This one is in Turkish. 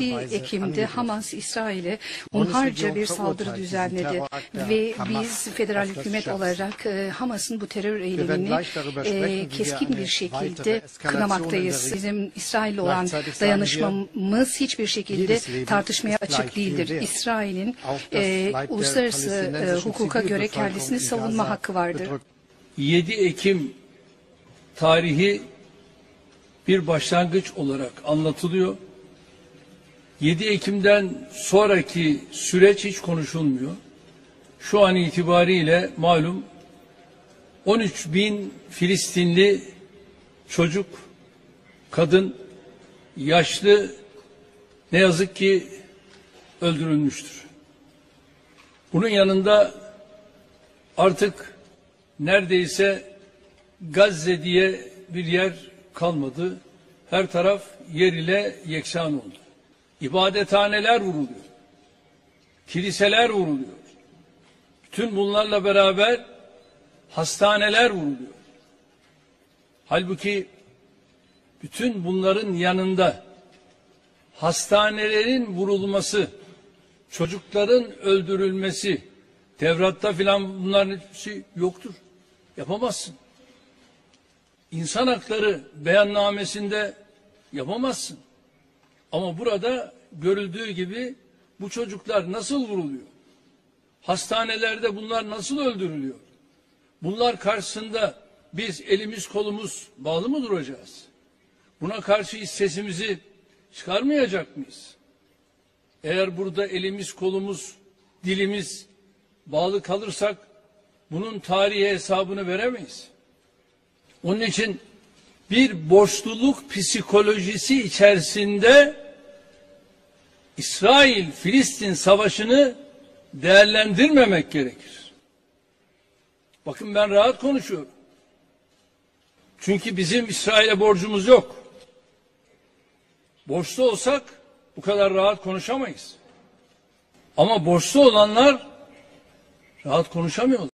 7 Ekim'de Hamas İsrail'e hunharca bir saldırı düzenledi ve biz federal hükümet olarak Hamas'ın bu terör eylemini keskin bir şekilde kınamaktayız. Bizim İsrail'le olan dayanışmamız hiçbir şekilde tartışmaya açık değildir. İsrail'in uluslararası hukuka göre kendisini savunma hakkı vardır. 7 Ekim tarihi bir başlangıç olarak anlatılıyor. 7 Ekim'den sonraki süreç hiç konuşulmuyor. Şu an itibariyle malum 13.000 Filistinli çocuk, kadın, yaşlı ne yazık ki öldürülmüştür. Bunun yanında artık neredeyse Gazze diye bir yer kalmadı. Her taraf yer ile yeksan oldu. İbadethaneler vuruluyor. Kiliseler vuruluyor. Bütün bunlarla beraber hastaneler vuruluyor. Halbuki bütün bunların yanında hastanelerin vurulması, çocukların öldürülmesi, Tevrat'ta filan bunların hepsi yoktur. Yapamazsın. İnsan hakları beyannamesinde yapamazsın. Ama burada görüldüğü gibi bu çocuklar nasıl vuruluyor? Hastanelerde bunlar nasıl öldürülüyor? Bunlar karşısında biz elimiz kolumuz bağlı mı duracağız? Buna karşı hiç sesimizi çıkarmayacak mıyız? Eğer burada elimiz kolumuz, dilimiz bağlı kalırsak bunun tarihi hesabını veremeyiz. Onun için bir borçluluk psikolojisi içerisinde İsrail-Filistin savaşını değerlendirmemek gerekir. Bakın ben rahat konuşuyorum. Çünkü bizim İsrail'e borcumuz yok. Borçlu olsak bu kadar rahat konuşamayız. Ama borçlu olanlar rahat konuşamıyorlar.